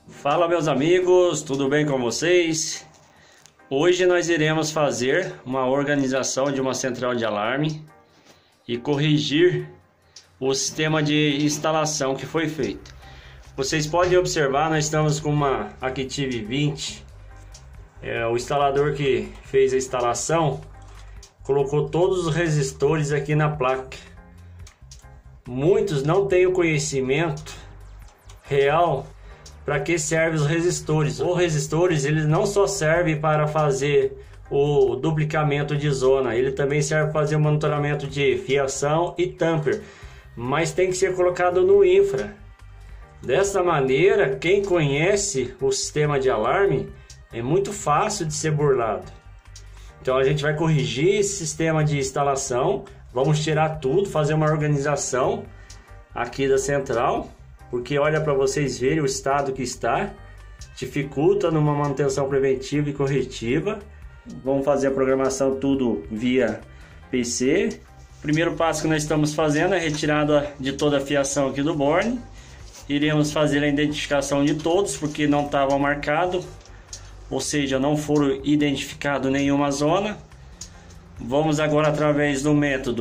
Fala, meus amigos, tudo bem com vocês? Hoje nós iremos fazer uma organização de uma central de alarme e corrigir o sistema de instalação que foi feito. Vocês podem observar, nós estamos com uma Active 20. O instalador que fez a instalação colocou todos os resistores aqui na placa. Muitos não têm o conhecimento real para que servem os resistores. Os resistores, eles não só servem para fazer o duplicamento de zona, ele também serve para fazer o monitoramento de fiação e tamper, mas tem que ser colocado no infra. Dessa maneira, quem conhece o sistema de alarme é muito fácil de ser burlado. Então a gente vai corrigir esse sistema de instalação, vamos tirar tudo, fazer uma organização aqui da central, porque olha, para vocês verem o estado que está, dificulta numa manutenção preventiva e corretiva. Vamos fazer a programação tudo via PC. O primeiro passo que nós estamos fazendo é a retirada de toda a fiação aqui do borne. Iremos fazer a identificação de todos, porque não estava marcado, ou seja, não foram identificado nenhuma zona. Vamos agora, através do método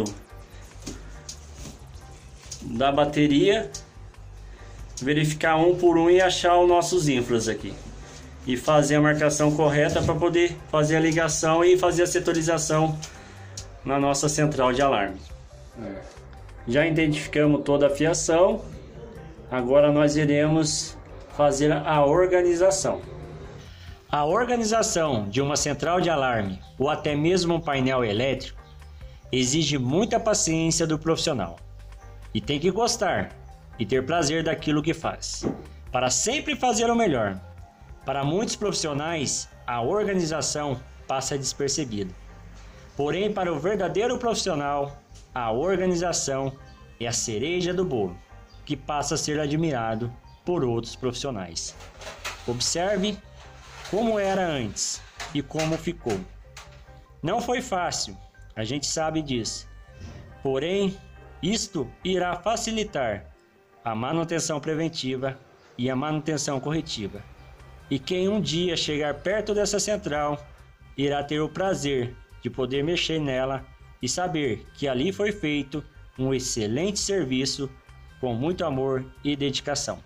da bateria, verificar um por um e achar os nossos infras aqui e fazer a marcação correta para poder fazer a ligação e fazer a setorização na nossa central de alarme. Já identificamos toda a fiação, agora nós iremos fazer a organização. A organização de uma central de alarme ou até mesmo um painel elétrico exige muita paciência do profissional e tem que gostar e ter prazer daquilo que faz, para sempre fazer o melhor. Para muitos profissionais, a organização passa despercebida. Porém, para o verdadeiro profissional, a organização é a cereja do bolo, que passa a ser admirado por outros profissionais. Observe como era antes e como ficou. Não foi fácil, a gente sabe disso. Porém, isto irá facilitar a manutenção preventiva e a manutenção corretiva. E quem um dia chegar perto dessa central irá ter o prazer de poder mexer nela e saber que ali foi feito um excelente serviço com muito amor e dedicação.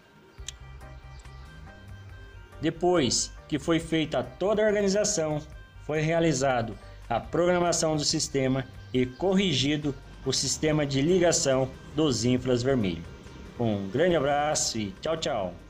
Depois que foi feita toda a organização, foi realizado a programação do sistema e corrigido o sistema de ligação dos infras vermelhos. Um grande abraço e tchau, tchau!